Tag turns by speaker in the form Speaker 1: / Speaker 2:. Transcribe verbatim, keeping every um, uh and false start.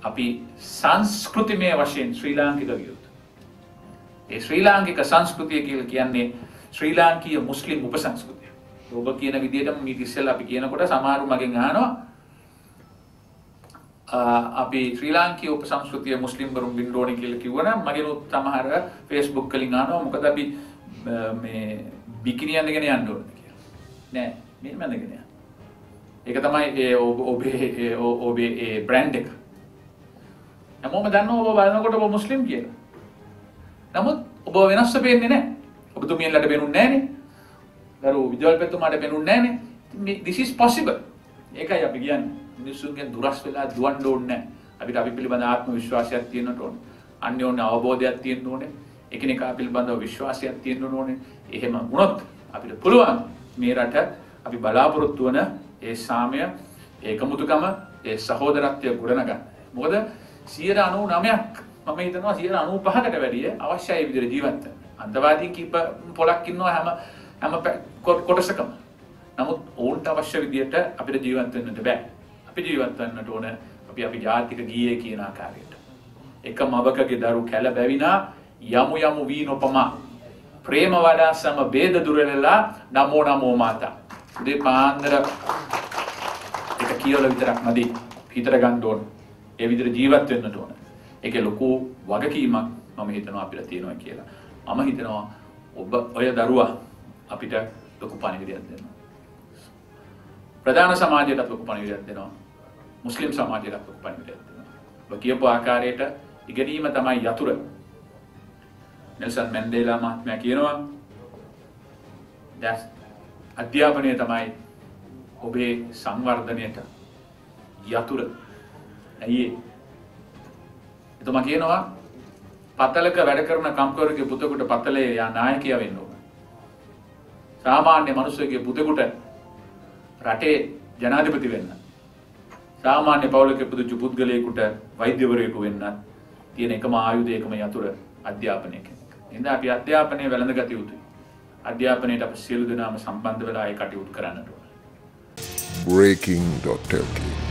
Speaker 1: අපි සංස්කෘතිමය වශයෙන් ශ්‍රී ලාංකික විය යුතුයි. ඒ ශ්‍රී ලාංකික සංස්කෘතිය කියලා කියන්නේ ශ්‍රී ලාංකීය මුස්ලිම් උපසංස්කෘතිය. ඔබ කියන විදිහටම මේ ඉස්සෙල්ලා අපි කියනකොට සමහරු මගෙන් අහනවා අපි ශ්‍රී ලාංකීය උපසංස්කෘතිය මුස්ලිම් වරුන් බින්න ඕනේ කියලා කිව්වනම් මගෙන් සමහර Facebook වලින් අහනවා මොකද අපි මේ බිකිනි අඳගෙන යන්න ඕනේ කියලා. නෑ මෙහෙම අඳගෙන යන්න. ඒක තමයි ඒ ඔබේ ඔබේ ඒ බ්‍රෑන්ඩ් එක. හැමෝම දන්නවා ඔබ බලනකොට ඔබ මුස්ලිම් කියලා. නමුත් ඔබ වෙනස්ව පේන්නේ නැහැ. ඔබතුමියන්ලට පේනුන්නේ නැහනේ. දරුවෝ විජවල් පෙතුමාට පේනුන්නේ නැහනේ. This is possible. ඒකයි අපි කියන්නේ. මිනිස්සුන්ගෙන් දුරස් වෙලා දුවන්න ඕනේ නැහැ. අපිට අපි පිළිබඳ ආත්ම විශ්වාසයක් තියෙන්න ඕනේ. අන්‍යෝන්‍ය අවබෝධයක් තියෙන්න ඕනේ. එකිනෙකා පිළිබඳව විශ්වාසයක් තියෙන්න ඕනේ. එහෙම වුණොත් අපිට පුළුවන් මේ රට අපි බලාපොරොත්තු වන ඒ සාමය, ඒකමුතුකම, ඒ සහෝදරත්වය ගොඩනගන්න. මොකද සියයට අනූනවයක් මම හිතනවා සියයට අනූපහකට වැඩිය අවශ්‍යයි මේ විදිහට ජීවත් වෙන්න. අන්තවාදී කීප පොලක් ඉන්නවා හැම හැම කොටසකම. නමුත් ඕන්ට අවශ්‍ය විදිහට අපිට ජීවත් වෙන්නට බෑ. අපි ජීවත් වෙන්නට ඕන අපි අපි ජාතික ගීයේ කියන ආකාරයට. එක මවකගේ දරු කැල බැවිනා යමු යමු වී නොපමා. ප්‍රේම වඩා සම ભેද දුරලලා නමෝ නමෝ මාතා. උදේ පාන්දර එක කියලා විතරක් නැදී හිතට ගන්න ඕන. ඒ විදිහට ජීවත් වෙන්නට ඕන. ඒකේ ලොකු වගකීමක් මම හිතනවා අපිට තියෙනවා කියලා. මම හිතනවා ඔබ ඔය දරුවා අපිට ලොකු පණිවිඩයක් දෙනවා. ප්‍රධාන සමාජයට ලොකු පණිවිඩයක් දෙනවා. මුස්ලිම් සමාජයට ලොකු පණිවිඩයක් දෙනවා. ඔබ කියපු ආකාරයට ඉගෙනීම තමයි යතුරු. නෙල්සන් මැන්ඩේලා මහත්මයා කියනවා දැස් අධ්‍යාපනය තමයි ඔබේ සංවර්ධනයට යතුරු. ඇයි එතුමා කියනවා පතලක වැඩ කරන කම්කරුගේ පුතෙකුට පතලේ යා නායකයා වෙන්න ඕන. සාමාන්‍ය මිනිස්සුගේ පුතෙකුට රටේ ජනාධිපති වෙන්න. සාමාන්‍ය පවුලක පුදුචු පුද්ගලයෙකුට වෛද්‍යවරයෙකු වෙන්න තියෙන එකම ආයුධය එකම යතුරු අධ්‍යාපනය කෙනෙක්. එහෙනම් අපි අධ්‍යාපනය වැළඳගත යුතුයි. අධ්‍යාපනයට අපි සියලු දෙනාම සම්බන්ධ වෙලා ඒ කටයුතු කරන්නට ඕන.
Speaker 2: breaking dot l k